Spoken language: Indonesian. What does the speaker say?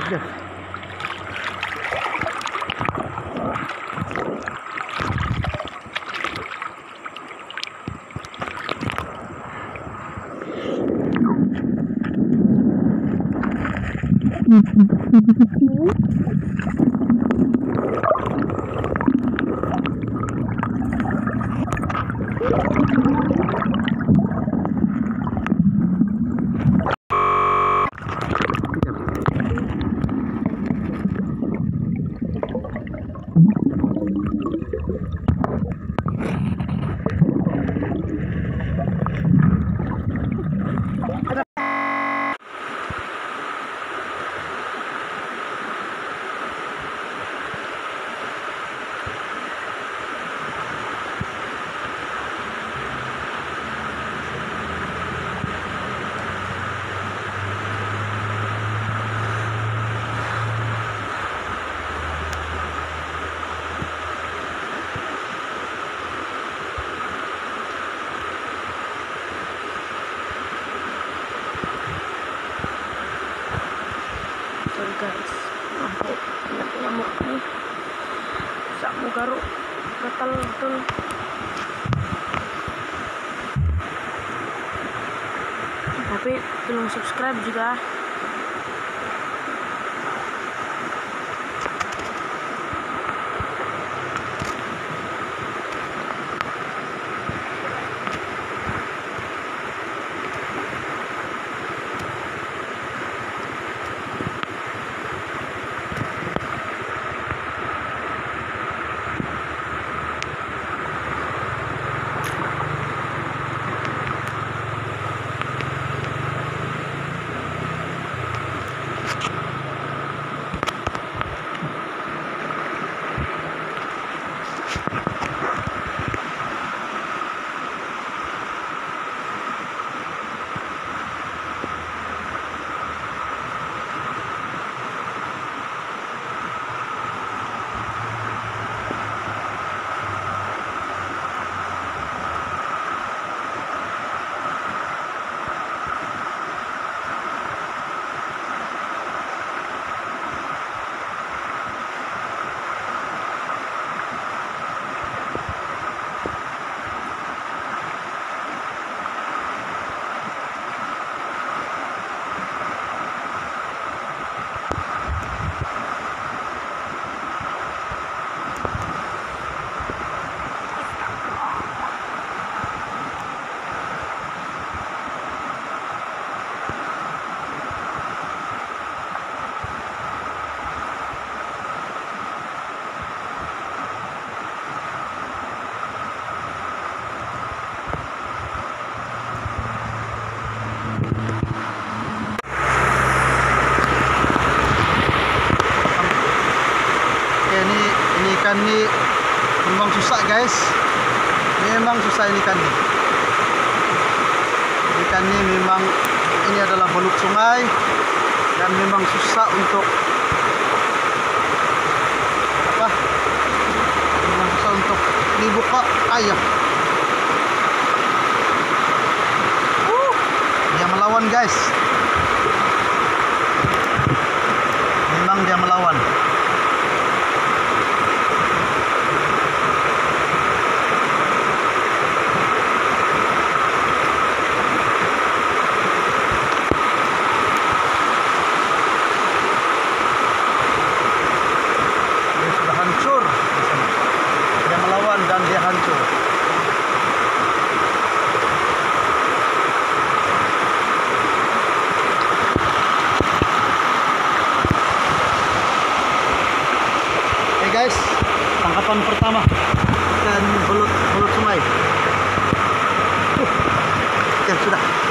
Lihat guys. Guys, nampak banyak nyamuk nih, sakmu garuk gatal betul. Tapi belum subscribe juga. Ikan ni memang susah guys, memang susah ini ikan ni. Ikan ni memang, ini adalah belut sungai dan memang susah untuk apa? Memang susah untuk dibuka ayam. Dia melawan guys, memang dia melawan. Dan dia hancur. Oke guys, tangkapan pertama ikan belut sungai. Ya sudah.